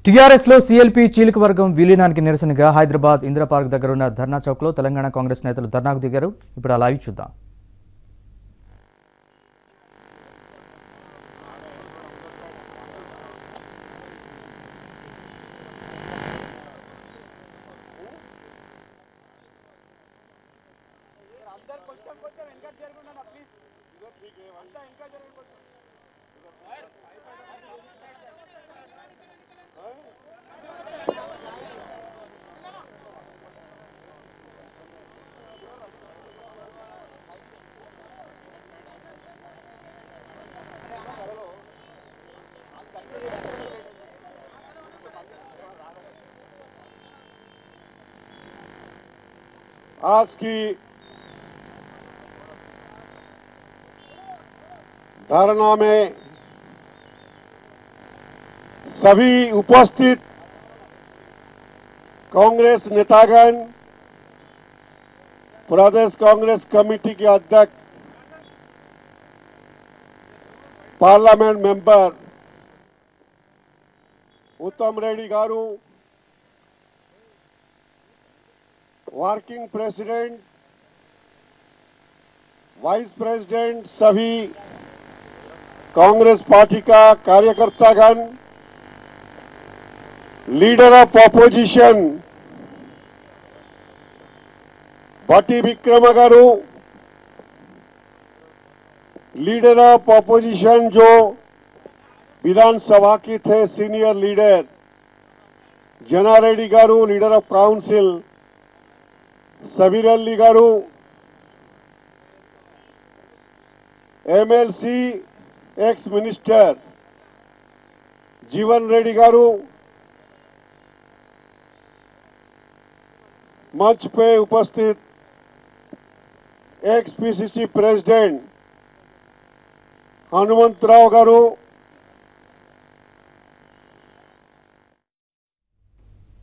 TRS లో CLP చీలిక వర్గం విలీనానికి నిరసనగా హైదరాబాద్ ఇందిరా పార్క్ దగ్గర ఉన్న ధర్నా చౌక్ లో తెలంగాణ కాంగ్రెస్ నేతలు ధర్నాకు దిగారు. ఇప్పుడు ఆ లైవ్ చూద్దాం. आज की धरना में सभी उपस्थित कांग्रेस नेतागण, प्रदेश कांग्रेस कमेटी के अध्यक्ष, parliament member Uttam Reddy garu, working president, vice president, सभी कांग्रेस पार्टी का कार्यकर्तागण, leader of opposition Bhatti Vikram garu, leader of opposition जो विधानसभा के थे senior leader Jana Reddy garu, leader of council सवीरल्ली garu, MLC ex minister Jeevan Reddy garu, मंच पे उपस्थित एक्स PCC प्रेसिडेंट हनुमंतराव गारू,